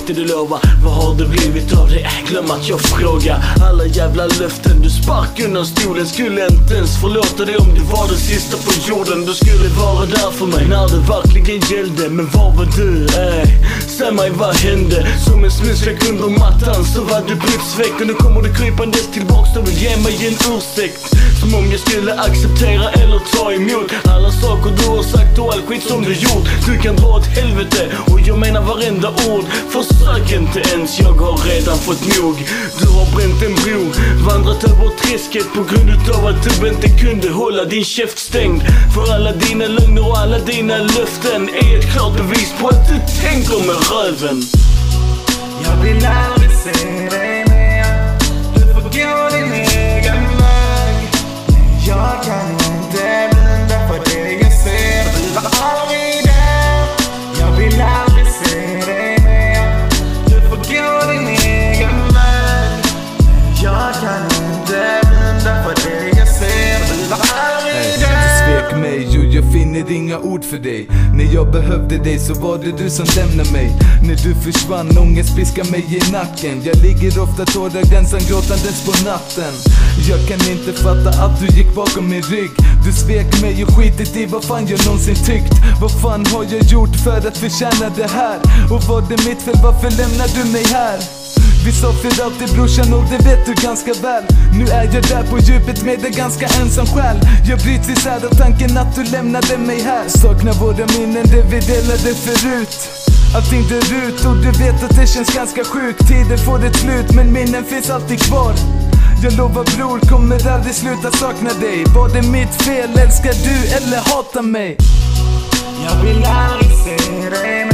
alltid du lovar. Vad har det blivit av det? Glöm att jag frågar. Alla jävla löften du spark undan stolen. Skulle inte ens förlåta dig om du var det sista på jorden. Du skulle vara där för mig när det verkligen gällde. Men var var du? Säg mig, vad hände? Som en smutsfläck under mattan så var du blitzväck. Och nu kommer du krypandes tillbaks och vill ge mig en ursäkt. Som om jag skulle acceptera eller ta emot alla saker du har sagt och all skit som du gjort. Du kan dra åt helvete och jag menar varenda ord. Försök inte ens, jag har redan fått nog. Du har bränt en bro, vandrat över träsket på grund utav att du inte kunde hålla din käft stängd. För alla dina lögner och alla dina löften är ett klart bevis på att du tänker med röven. Jag vill aldrig se dig mer. Du får gå din egen väg. Jag kan inte blunda för det jag ser. Du var aldrig där. Jag vill aldrig se dig mer. Du får gå din egen väg. Jag kan inte blunda för det jag ser. Du var aldrig där. Du svek mig och jag finner inga ord för dig. När jag behövde dig så var det du som lämnade mig. När du försvann, ångest piskar mig i nacken. Jag ligger ofta tårar ensam gråtandes på natten. Jag kan inte fatta att du gick bakom min rygg. Du svek mig och skitit i vad fan jag någonsin tyckt. Vad fan har jag gjort för att förtjäna det här? Och var det mitt fel, varför lämnar du mig här? Vi sa för alltid brorsan och det vet du ganska väl. Nu är jag där på djupet med en ganska ensam själ. Jag bryts isär av tanken att du lämnade mig här. Saknar våra minnen, det vi delade förut. Allting dör ut och du vet att det känns ganska sjukt. Tiden får ett slut men minnen finns alltid kvar. Jag lovar bror, kommer aldrig sluta sakna dig. Var det mitt fel, älskar du eller hatar mig? Jag vill aldrig se dig.